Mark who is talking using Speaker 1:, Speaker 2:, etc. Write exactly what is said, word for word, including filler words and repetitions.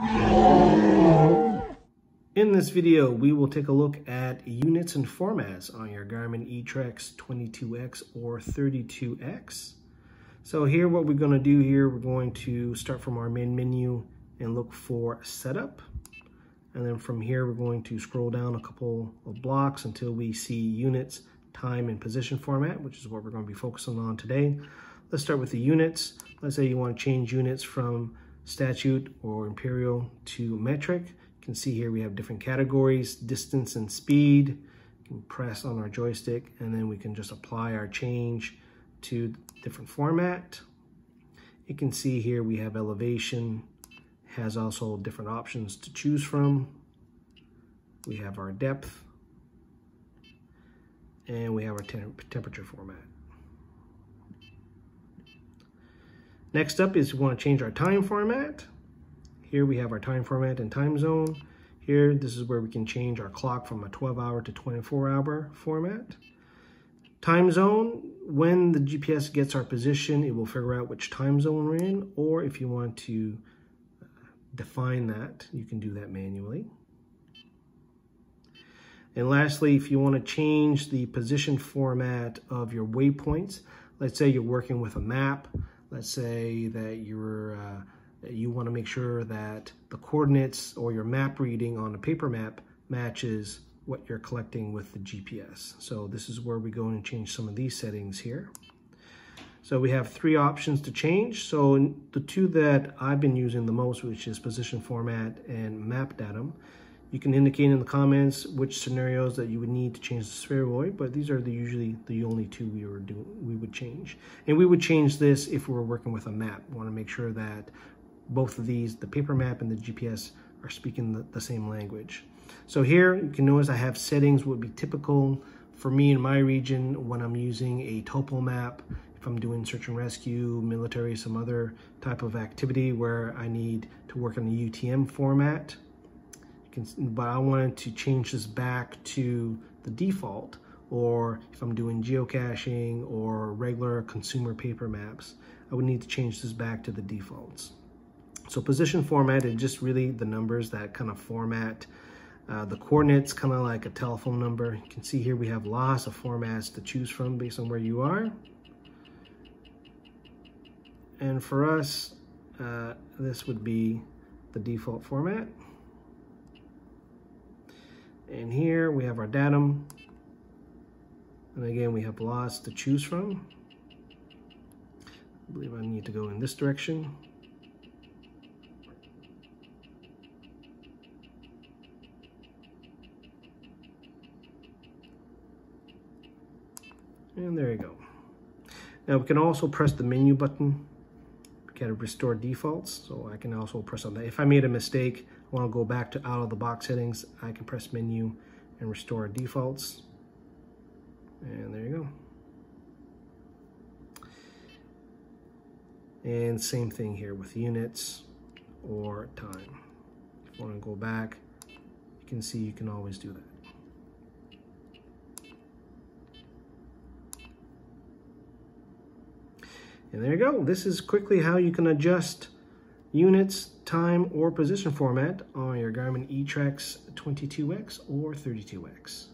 Speaker 1: In this video, we will take a look at units and formats on your Garmin eTrex twenty-two X or thirty-two X. So here, what we're going to do here, we're going to start from our main menu and look for setup. And then from here, we're going to scroll down a couple of blocks until we see units, time, and position format, which is what we're going to be focusing on today. Let's start with the units. Let's say you want to change units from statute or imperial to metric. You can see here we have different categories, distance and speed. You can press on our joystick and then we can just apply our change to different format. You can see here we have elevation, has also different options to choose from. We have our depth and we have our temp temperature format. Next up is we want to change our time format. Here we have our time format and time zone. Here, this is where we can change our clock from a twelve hour to twenty-four hour format. Time zone, when the G P S gets our position, it will figure out which time zone we're in, or if you want to define that, you can do that manually. And lastly, if you want to change the position format of your waypoints, let's say you're working with a map, let's say that you're uh, you want to make sure that the coordinates or your map reading on a paper map matches what you're collecting with the G P S. So this is where we go and change some of these settings here. So we have three options to change. So the two that I've been using the most, which is position format and map datum, you can indicate in the comments which scenarios that you would need to change the spheroid, but these are the usually the only two we were doing we would change. And we would change this if we were working with a map. We want to make sure that both of these, the paper map and the G P S, are speaking the, the same language. So here you can notice I have settings would be typical for me in my region when I'm using a topo map. If I'm doing search and rescue, military, some other type of activity where I need to work in the U T M format. You can, but I wanted to change this back to the default, or if I'm doing geocaching or regular consumer paper maps, I would need to change this back to the defaults. So position format is just really the numbers that kind of format uh, the coordinates, kind of like a telephone number. You can see here we have lots of formats to choose from based on where you are. And for us, uh, this would be the default format. And here we have our datum. And again, we have lots to choose from. I believe I need to go in this direction. And there you go. Now we can also press the menu button. We can restore defaults, so I can also press on that. If I made a mistake, I want to go back to out of the box settings, I can press menu and restore defaults. And there you go. And same thing here with units or time. If you want to go back, you can see you can always do that. And there you go. This is quickly how you can adjust units, time, or position format on your Garmin eTrex twenty-two X or thirty-two X.